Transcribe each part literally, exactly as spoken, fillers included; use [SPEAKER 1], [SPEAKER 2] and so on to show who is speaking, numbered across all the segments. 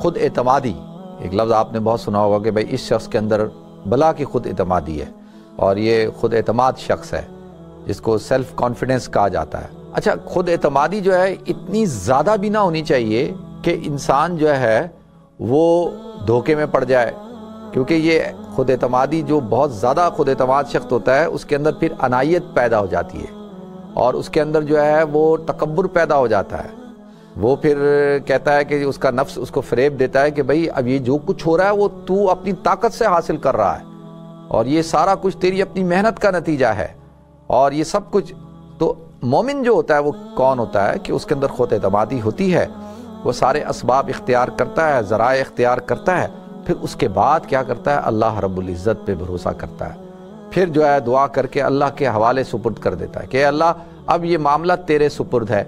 [SPEAKER 1] خود اعتمادی ایک لفظ آپ نے بہت سنا ہوگا کہ بھائی اس شخص کے اندر بلا کی خود اعتمادی ہے، اور یہ خود اعتماد شخص ہے جس کو سیلف کانفیڈنس کہا جاتا ہے۔ اچھا، خود اعتمادی جو ہے اتنی زیادہ بھی نہ ہونی چاہیے کہ انسان جو ہے وہ دھوکے میں پڑ جائے، کیونکہ یہ خود اعتمادی جو بہت زیادہ خود اعتماد شخص ہوتا ہے اس کے اندر پھر انائیت پیدا ہو جاتی ہے، اور اس کے اندر جو ہے وہ تکبر پیدا ہو جاتا ہے۔ وہ پھر کہتا ہے کہ اس کا نفس اس کو فریب دیتا ہے کہ بھئی اب یہ جو کچھ ہو رہا ہے وہ تو اپنی طاقت سے حاصل کر رہا ہے، اور یہ سارا کچھ تیری اپنی محنت کا نتیجہ ہے، اور یہ سب کچھ۔ تو مومن جو ہوتا ہے وہ کون ہوتا ہے کہ اس کے اندر خود اعتمادی ہوتی ہے، وہ سارے اسباب اختیار کرتا ہے، ذرائع اختیار کرتا ہے، پھر اس کے بعد کیا کرتا ہے؟ اللہ رب العزت پہ بھروسہ کرتا ہے، پھر جو ہے دعا کر کے اللہ کے حوالے سپرد کر دیتا ہے کہ اللہ اب یہ معاملہ تیرے سپرد ہے،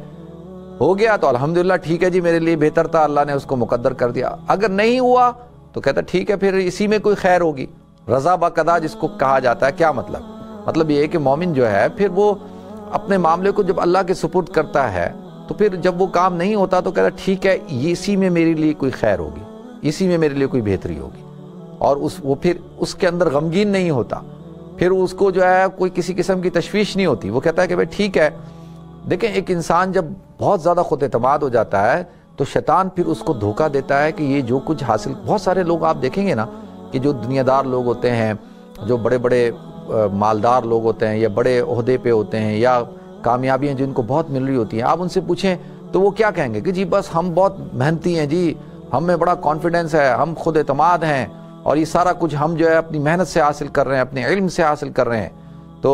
[SPEAKER 1] ہو گیا تو الحمدللہ ٹھیک ہے جی، میرے لیے بہتر تھا، اللہ نے اس کو مقدر کر دیا، اگر نہیں ہوا تو کہتا ٹھیک ہے پھر اسی میں کوئی خیر ہوگی، رضا بقضا جس کو کہا جاتا ہے۔ کیا مطلب؟ مطلب یہ ہے کہ مومن جو ہے پھر وہ اپنے معاملے کو جب اللہ کے سپرد کرتا ہے تو پھر جب وہ کام نہیں ہوتا تو کہتا ٹھیک ہے اسی میں میرے لیے کوئی خیر ہوگی، اسی میں میرے لیے کوئی بہتری ہوگی، اور اس وہ پھر اس کے اندر غمگین نہیں ہوتا، پھر اس کو جو ہے کوئی کسی قسم کی تشویش نہیں ہوتی، وہ کہتا ہے کہ بھائی ٹھیک ہے۔ دیکھیں، ایک انسان جب بہت زیادہ خود اعتماد ہو جاتا ہے تو شیطان پھر اس کو دھوکہ دیتا ہے کہ یہ جو کچھ حاصل، بہت سارے لوگ آپ دیکھیں گے نا کہ جو دنیا دار لوگ ہوتے ہیں، جو بڑے بڑے مالدار لوگ ہوتے ہیں یا بڑے عہدے پہ ہوتے ہیں یا کامیابیاں جن کو بہت مل رہی ہوتی ہیں، آپ ان سے پوچھیں تو وہ کیا کہیں گے کہ جی بس ہم بہت محنتی ہیں جی، ہم میں بڑا کانفیڈنس ہے، ہم خود اعتماد ہیں، اور یہ سارا کچھ ہم جو ہے اپنی محنت سے حاصل کر رہے ہیں، اپنے علم سے حاصل کر رہے ہیں۔ تو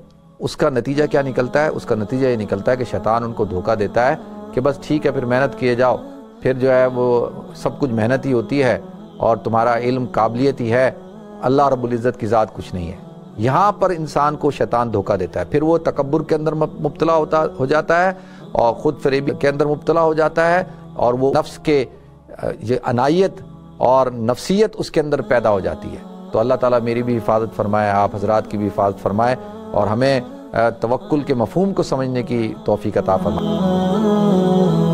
[SPEAKER 1] اس کا نتیجہ کیا نکلتا ہے؟ اس کا نتیجہ یہ نکلتا ہے کہ شیطان ان کو دھوکہ دیتا ہے کہ بس ٹھیک ہے پھر محنت کیے جاؤ، پھر جو ہے وہ سب کچھ محنت ہی ہوتی ہے اور تمہارا علم قابلیت ہی ہے، اللہ رب العزت کی ذات کچھ نہیں ہے۔ یہاں پر انسان کو شیطان دھوکہ دیتا ہے، پھر وہ تکبر کے اندر مبتلا ہوتا ہو جاتا ہے اور خود فریبی کے اندر مبتلا ہو جاتا ہے، اور وہ نفس کے یہ انائیت اور نفسیت اس کے اندر پیدا ہو جاتی ہے۔ تو اللہ تعالیٰ میری بھی حفاظت فرمائے، آپ حضرات کی بھی حفاظت فرمائے، اور ہمیں توکل کے مفہوم کو سمجھنے کی توفیق عطا فرمائے۔